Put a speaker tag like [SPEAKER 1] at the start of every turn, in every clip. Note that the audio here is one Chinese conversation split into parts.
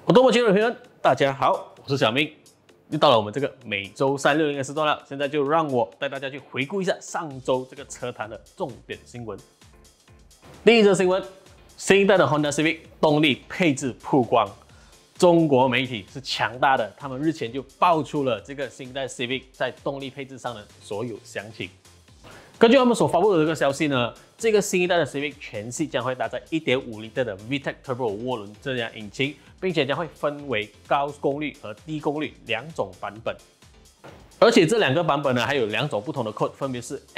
[SPEAKER 1] 多么亲爱的朋友们，大家好，我是小明，又到了我们这个每周三6点的时段了。现在就让我带大家去回顾一下上周这个车坛的重点新闻。第一则新闻，新一代的 Honda Civic 动力配置曝光，中国媒体是强大的，他们日前就爆出了这个新一代 Civic 在动力配置上的所有详情。根据他们所发布的这个消息呢，这个新一代的 Civic 全系将会搭载 1.5L 的 VTEC Turbo 涡轮增压引擎，并且将会分为高功率和低功率两种版本。而且这两个版本呢，还有两种不同的 code， 分别是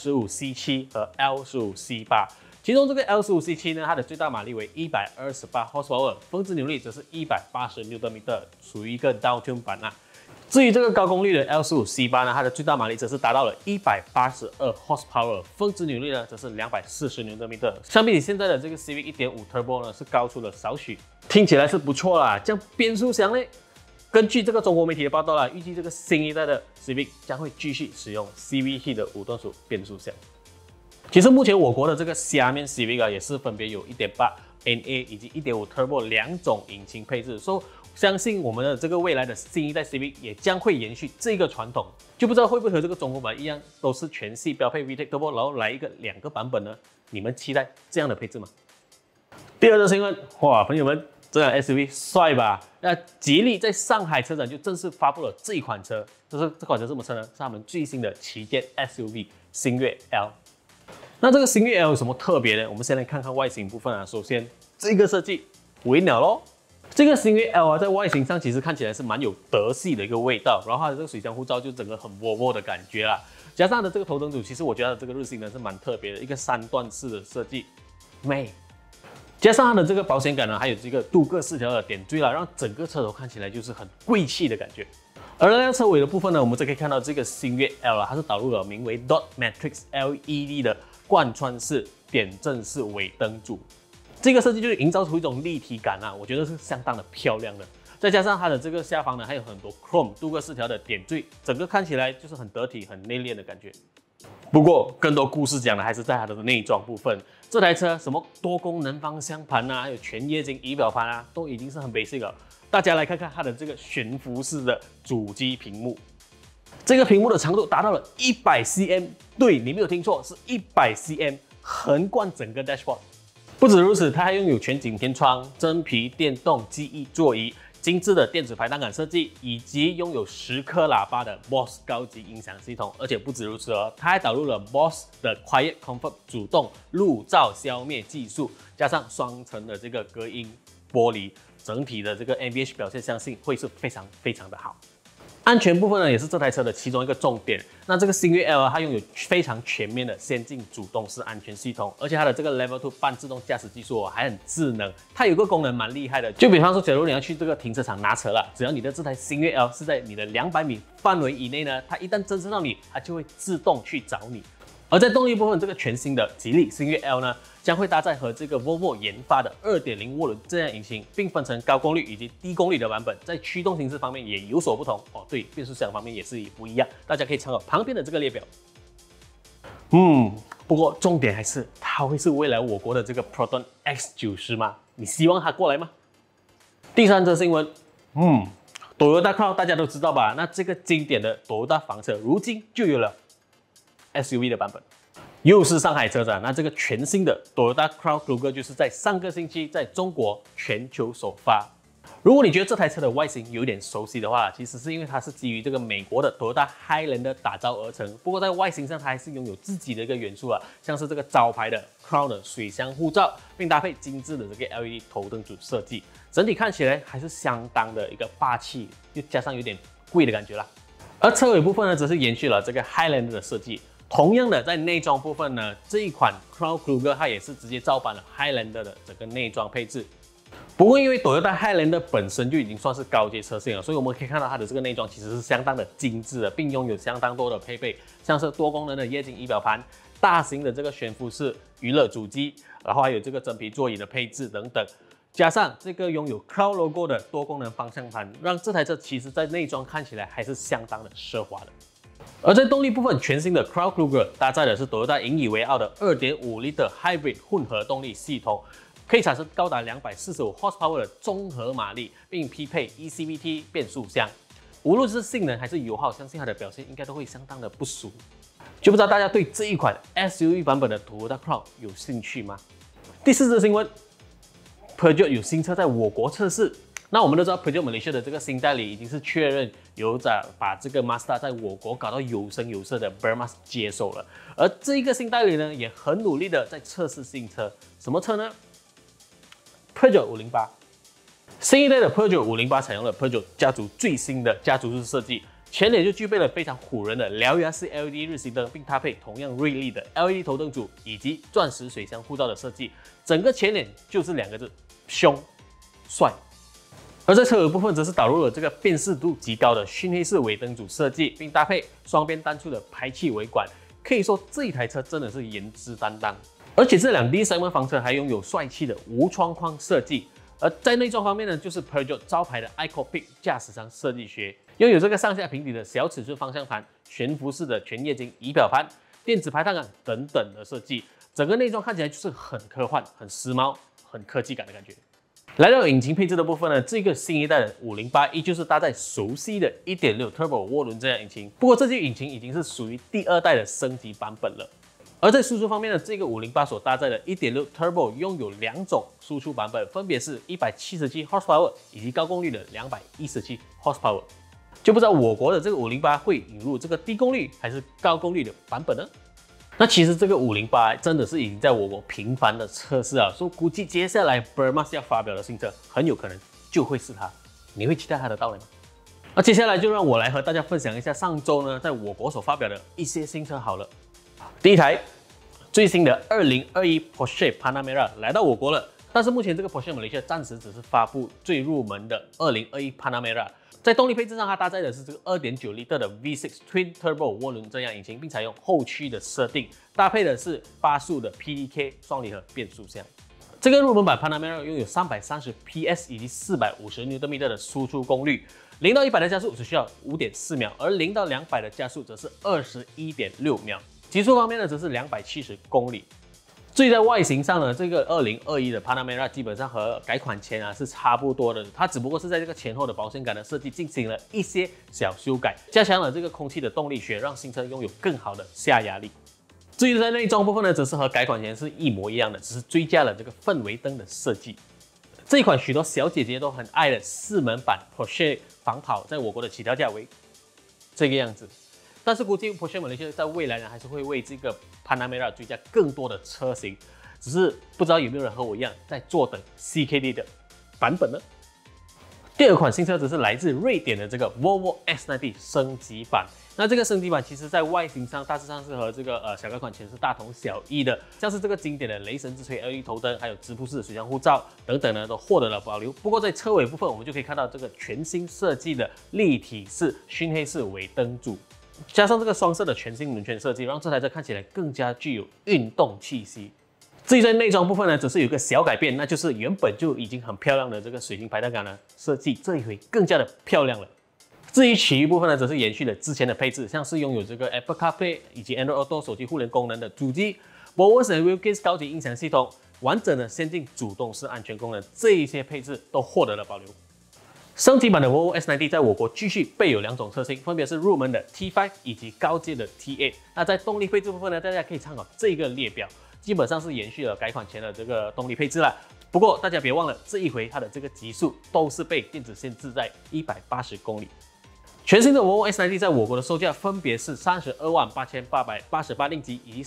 [SPEAKER 1] L15C7 和 L15C8。其中这个 L15C7 呢，它的最大马力为128 horsepower， 峰值扭力则是180 Nm， 属于一个 down-tune 版啊。至于这个高功率的 L15C8 呢，它的最大马力则是达到了182 horsepower， 峰值扭力呢则是240 Nm。相比起现在的这个 Civic 1.5 Turbo 呢，是高出了少许，听起来是不错啦。这样变速箱呢？根据这个中国媒体的报道啦，预计这个新一代的 Civic 将会继续使用 CVT 的5段速变速箱。其实目前我国的这个下面 Civic 也是分别有 1.8 NA 以及 1.5 Turbo 两种引擎配置，所以相信我们的这个未来的新一代 Civic 也将会延续这个传统，就不知道会不会和这个中国版一样，都是全系标配 VTEC Turbo， 然后来两个版本呢？你们期待这样的配置吗？第二则新闻，哇，朋友们，这辆 SUV 帅吧？那吉利在上海车展就正式发布了这一款车，这款车是什么车呢？是他们最新的旗舰 SUV 星越 L。那这个星越 L 有什么特别呢？我们先来看看外形部分啊。首先，这个设计微鸟咯。这个星越 L 啊，在外形上其实看起来是蛮有德系的一个味道，然后它的这个水箱护罩就整个很窝窝的感觉啦。加上它的这个头灯组，其实我觉得它的这个日行呢是蛮特别的，一个3段式的设计，美。加上它的这个保险杆呢，还有这个镀铬饰条的点缀啦，让整个车头看起来就是很贵气的感觉。而在车尾的部分呢，我们则可以看到这个星越 L 啦，它是导入了名为 Dot Matrix LED 的贯穿式点阵式尾灯组。这个设计就是营造出一种立体感啊，我觉得是相当的漂亮的。再加上它的这个下方呢，还有很多 chrome 镀铬饰条的点缀，整个看起来就是很得体、很内敛的感觉。不过，更多故事讲的还是在它的内装部分。这台车什么多功能方向盘啊，还有全液晶仪表盘啊，都已经是很 basic 了。大家来看看它的这个悬浮式的主机屏幕，这个屏幕的长度达到了100 cm， 对，你没有听错，是100 cm， 横贯整个 dashboard。不止如此，它还拥有全景天窗、真皮电动记忆座椅、精致的电子排档杆设计，以及拥有10颗喇叭的 BOSE 高级音响系统。而且不止如此哦，它还导入了 BOSE 的 Quiet Comfort 主动路噪消灭技术，加上双层的这个隔音玻璃，整体的这个 NVH 表现相信会是非常的好。安全部分呢，也是这台车的其中一个重点。那这个星越 L 它拥有非常全面的先进主动式安全系统，而且它的这个 Level 2半自动驾驶技术还很智能。它有个功能蛮厉害的，就比方说，假如你要去这个停车场拿车了，只要你的这台星越 L 是在你的200米范围以内呢，它一旦侦测到你，它就会自动去找你。而在动力部分，这个全新的吉利星越 L 呢，将会搭载和这个 Volvo 研发的 2.0 涡轮增压引擎，并分成高功率以及低功率的版本。在驱动形式方面也有所不同哦。对，变速箱方面也是不一样，大家可以参考旁边的这个列表。不过重点还是它会是未来我国的这个 Proton X90吗？你希望它过来吗？第三则新闻，Toyota Crown 大家都知道吧？那这个经典的 Toyota 房车，如今就有了 SUV 的版本。又是上海车展，那这个全新的 Toyota Crown Kluger 就是在上个星期在中国全球首发。如果你觉得这台车的外形有点熟悉的话，其实是因为它是基于这个美国的 Toyota Highlander 打造而成。不过在外形上，它还是拥有自己的一个元素啊，像是这个招牌的 Crown 的水箱护罩，并搭配精致的这个 LED 头灯组设计，整体看起来还是相当的一个霸气，又加上有点贵的感觉啦。而车尾部分呢，则是延续了这个 Highlander 的设计。同样的，在内装部分呢，这一款 Crown Kluger 它也是直接照搬了 Highlander 的整个内装配置。不过，因为 Toyota Highlander 本身就已经算是高阶车型了，所以我们可以看到它的这个内装其实是相当的精致的，并拥有相当多的配备，像是多功能的液晶仪表盘、大型的这个悬浮式娱乐主机，然后还有这个真皮座椅的配置等等。加上这个拥有 Crown logo 的多功能方向盘，让这台车其实在内装看起来还是相当的奢华的。而在动力部分，全新的 Crown Kluger 搭载的是 Toyota 引以为傲的 2.5L Hybrid 混合动力系统， 可以产生高达245 horsepower 的综合马力，并匹配 ECVT 变速箱。无论是性能还是油耗，相信它的表现应该都会相当的不俗。就不知道大家对这一款 SUV 版本的 Toyota Crown 有兴趣吗？第4则新闻 ，Peugeot 有新车在我国测试。那我们都知道 Peugeot Malaysia 的这个新代理已经是确认有把这个 Mazda 在我国搞到有声有色的 Bermas 接手了，而这一个新代理呢，也很努力的在测试新车。什么车呢 ？Peugeot 508。新一代的 Peugeot 508采用了 Peugeot 家族最新的家族式设计，前脸就具备了非常唬人的獠牙式 LED 日行灯，并搭配同样锐利的 LED 头灯组以及钻石水箱护罩的设计，整个前脸就是2个字：凶帅。而在车尾部分，则是导入了这个辨识度极高的熏黑式尾灯组设计，并搭配双边单出的排气尾管。可以说这一台车真的是颜值担当。而且这辆 D7 房车还拥有帅气的无窗框设计。而在内装方面呢，就是 Peugeot 招牌的 iCockpit 驾驶舱设计学，拥有这个上下平底的小尺寸方向盘、悬浮式的全液晶仪表盘、电子排档杆等等的设计。整个内装看起来就是很科幻、很时髦、很科技感的感觉。来到引擎配置的部分呢，这个新一代的508依旧是搭载熟悉的 1.6 Turbo 涡轮增压引擎，不过这具引擎已经是属于第2代的升级版本了。而在输出方面呢，这个508所搭载的 1.6 Turbo 拥有2种输出版本，分别是177 horsepower 以及高功率的217 horsepower。就不知道我国的这个508会引入这个低功率还是高功率的版本呢？那其实这个508真的是已经在我国频繁的测试啊，所以估计接下来 Bermas 要发表的新车很有可能就会是它。你会期待它的到来吗？那接下来就让我来和大家分享一下上周呢在我国所发表的一些新车好了。第一台最新的2021 Porsche Panamera 来到我国了，但是目前这个 Porsche Malaysia 暂时只是发布最入门的2021 Panamera。在动力配置上，它搭载的是这个 2.9 L 的 V6 Twin Turbo 涡轮增压引擎，并采用后驱的设定，搭配的是8速的 PDK 双离合变速箱。这个入门版 Panamera 拥有330 PS 以及450 Nm 的输出功率，0到100的加速只需要 5.4 秒，而0到200的加速则是 21.6 秒。极速方面呢，则是270公里。至于在外形上呢，这个2021的 Panamera 基本上和改款前是差不多的，它只不过是在这个前后的保险杆的设计进行了一些小修改，加强了这个空气的动力学，让新车拥有更好的下压力。至于在内装部分呢，则是和改款前是一模一样的，只是追加了这个氛围灯的设计。这一款许多小姐姐都很爱的4门版 Porsche 防跑，在我国的起跳价为这个样子。但是估计 Porsche Malaysia 在未来呢，还是会为这个 Panamera 追加更多的车型，只是不知道有没有人和我一样在坐等 CKD 的版本呢？第2款新车则是来自瑞典的这个 Volvo S90 升级版。那这个升级版其实在外形上大致上是和这个小改款前是大同小异的，像是这个经典的雷神之锤 LED 头灯，还有直瀑式的水箱护罩等等呢，都获得了保留。不过在车尾部分，我们就可以看到这个全新设计的立体式熏黑式尾灯组。加上这个双色的全新轮圈设计，让这台车看起来更加具有运动气息。至于在内装部分呢，则是有一个小改变，那就是原本就已经很漂亮的这个水晶排档杆呢，设计这一回更加的漂亮了。至于其余部分呢，则是延续了之前的配置，像是拥有这个 Apple CarPlay 以及 Android Auto 手机互联功能的主机 ，Bose Wilkins 高级音响系统，完整的先进主动式安全功能，这一些配置都获得了保留。升级版的 Volvo S90 在我国继续备有2种车型，分别是入门的 T5 以及高阶的 T8。那在动力配置部分呢，大家可以参考这个列表，基本上是延续了改款前的这个动力配置啦。不过大家别忘了，这一回它的这个极速都是被电子限制在180公里。全新的 Volvo S90 在我国的售价分别是328888令吉以及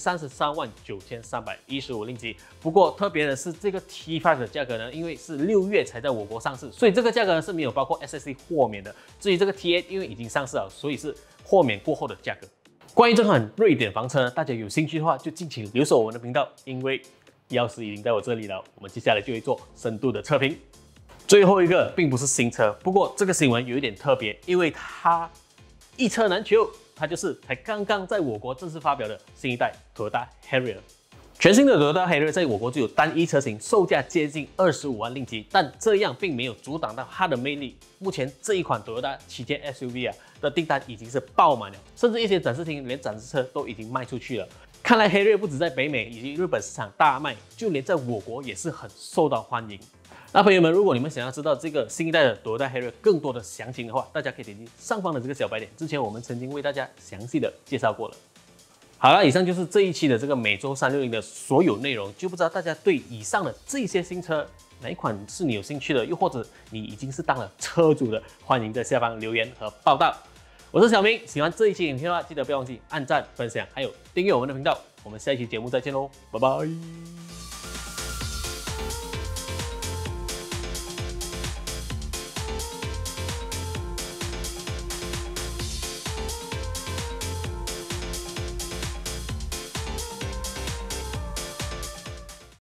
[SPEAKER 1] 339315令吉。不过特别的是，这个 T5 的价格呢，因为是6月才在我国上市，所以这个价格呢是没有包括 SSD 豁免的。至于这个 T8，因为已经上市了，所以是豁免过后的价格。关于这款瑞典房车呢，大家有兴趣的话就敬请留守我们的频道，因为钥匙已经在我这里了。我们接下来就会做深度的测评。最后一个并不是新车，不过这个新闻有一点特别，因为它一车难求，它就是才刚刚在我国正式发表的新一代 Toyota Harrier。全新的 Toyota Harrier 在我国只有单一车型，售价接近25万令吉，但这样并没有阻挡到它的魅力。目前这一款 Toyota 旗舰 SUV 的订单已经是爆满了，甚至一些展示厅连展示车都已经卖出去了。 看来黑锐不止在北美以及日本市场大卖，就连在我国也是很受到欢迎。那朋友们，如果你们想要知道这个新一代的多代黑锐更多的详情的话，大家可以点击上方的这个小白点，之前我们曾经为大家详细的介绍过了。好了，以上就是这一期的这个每周360的所有内容，就不知道大家对以上的这些新车哪一款是你有兴趣的，又或者你已经是当了车主的，欢迎在下方留言和报道。我是小明，喜欢这一期影片的话，记得不要忘记按赞、分享，还有订阅我们的频道。我们下一期节目再见喽，拜拜。